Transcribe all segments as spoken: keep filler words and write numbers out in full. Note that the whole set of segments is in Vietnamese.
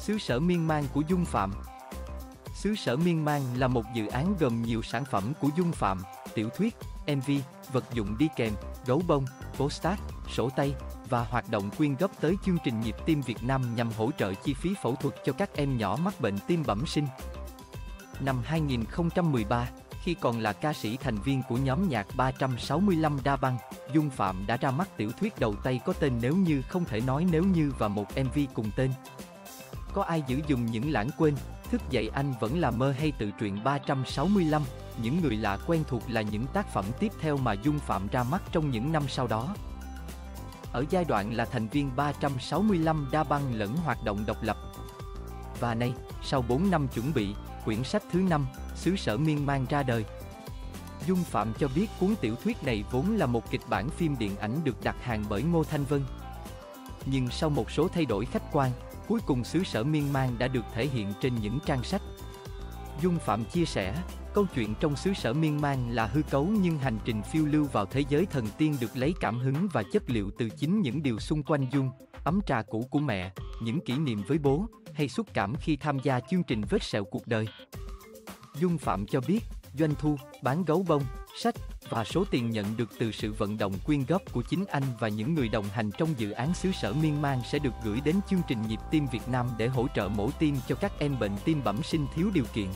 Xứ sở miên man của Dung Phạm. Xứ sở miên man là một dự án gồm nhiều sản phẩm của Dung Phạm, tiểu thuyết, em vê, vật dụng đi kèm, gấu bông, postcard, sổ tay và hoạt động quyên góp tới chương trình nhịp tim Việt Nam nhằm hỗ trợ chi phí phẫu thuật cho các em nhỏ mắc bệnh tim bẩm sinh. Năm hai nghìn không trăm mười ba, khi còn là ca sĩ thành viên của nhóm nhạc ba trăm sáu mươi lăm Da Băng, Dung Phạm đã ra mắt tiểu thuyết đầu tay có tên Nếu Như Không Thể Nói Nếu Như và một em vê cùng tên. Có ai giữ dùng những lãng quên, thức dậy anh vẫn là mơ hay tự truyện ba trăm sáu mươi lăm, những người lạ quen thuộc là những tác phẩm tiếp theo mà Dung Phạm ra mắt trong những năm sau đó. Ở giai đoạn là thành viên ba trăm sáu mươi lăm Da Băng lẫn hoạt động độc lập. Và nay, sau bốn năm chuẩn bị, quyển sách thứ năm, Xứ sở miên man ra đời. Dung Phạm cho biết cuốn tiểu thuyết này vốn là một kịch bản phim điện ảnh được đặt hàng bởi Ngô Thanh Vân. Nhưng sau một số thay đổi khách quan, cuối cùng Xứ sở miên man đã được thể hiện trên những trang sách. Dung Phạm chia sẻ, câu chuyện trong Xứ sở miên man là hư cấu nhưng hành trình phiêu lưu vào thế giới thần tiên được lấy cảm hứng và chất liệu từ chính những điều xung quanh Dung, ấm trà cũ của mẹ, những kỷ niệm với bố, hay xúc cảm khi tham gia chương trình Vết Sẹo Cuộc Đời. Dung Phạm cho biết, doanh thu, bán gấu bông, sách và số tiền nhận được từ sự vận động quyên góp của chính anh và những người đồng hành trong dự án Xứ sở miên man sẽ được gửi đến chương trình Nhịp tim Việt Nam để hỗ trợ mổ tim cho các em bệnh tim bẩm sinh thiếu điều kiện.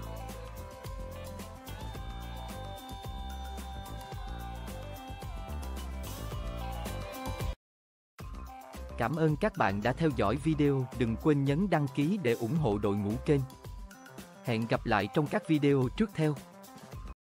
Cảm ơn các bạn đã theo dõi video, đừng quên nhấn đăng ký để ủng hộ đội ngũ kênh. Hẹn gặp lại trong các video tiếp theo.